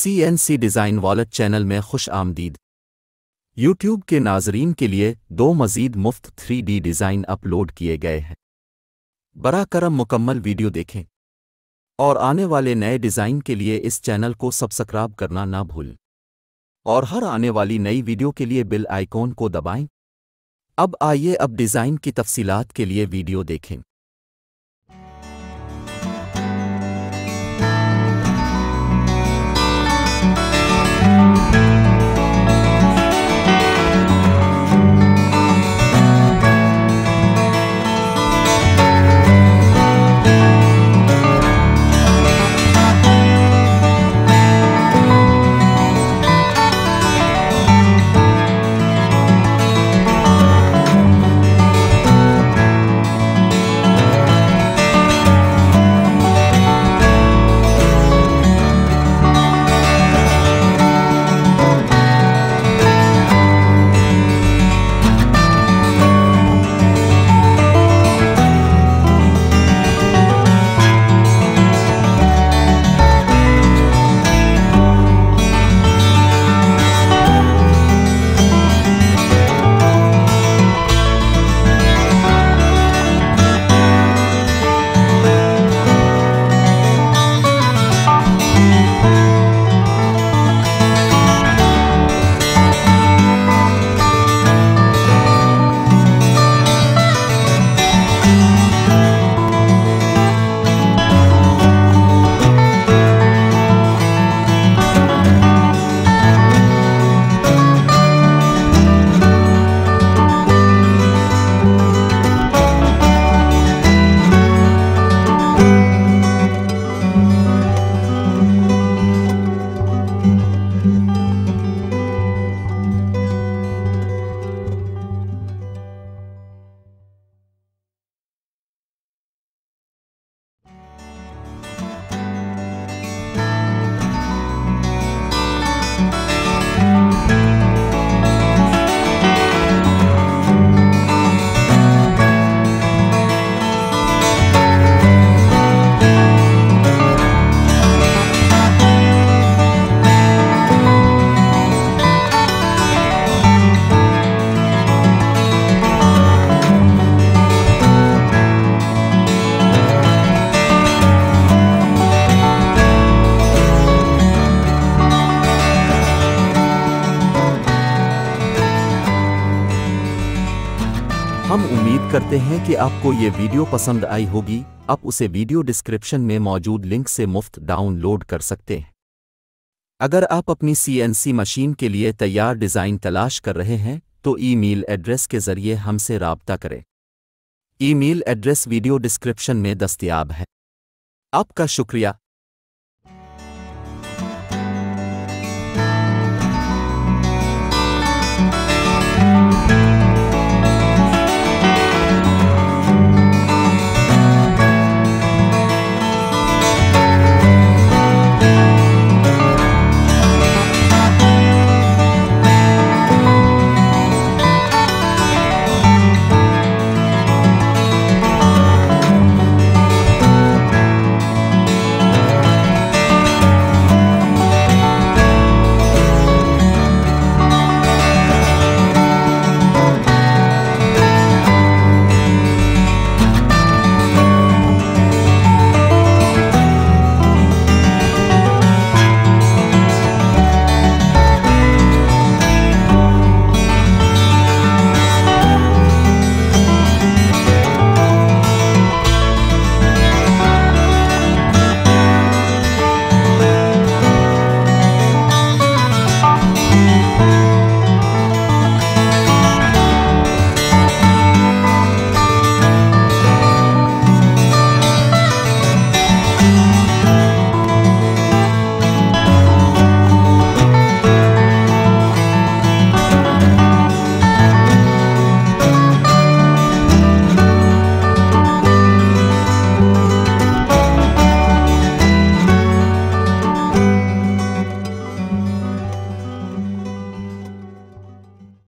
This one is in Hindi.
CNC डिज़ाइन वॉलेट चैनल में खुश आमदीद। यूट्यूब के नाज़रीन के लिए 2 मज़ीद मुफ्त 3D डिज़ाइन अपलोड किए गए हैं। बरा करम मुकम्मल वीडियो देखें और आने वाले नए डिज़ाइन के लिए इस चैनल को सब्सक्राइब करना ना भूलें और हर आने वाली नई वीडियो के लिए बेल आइकॉन को दबाएं। अब आइए अब डिज़ाइन की तफसीलात के लिए वीडियो देखें। हम उम्मीद करते हैं कि आपको ये वीडियो पसंद आई होगी। आप उसे वीडियो डिस्क्रिप्शन में मौजूद लिंक से मुफ्त डाउनलोड कर सकते हैं। अगर आप अपनी CNC मशीन के लिए तैयार डिज़ाइन तलाश कर रहे हैं तो ईमेल एड्रेस के ज़रिए हमसे राब्ता करें। ईमेल एड्रेस वीडियो डिस्क्रिप्शन में दस्तयाब है। आपका शुक्रिया।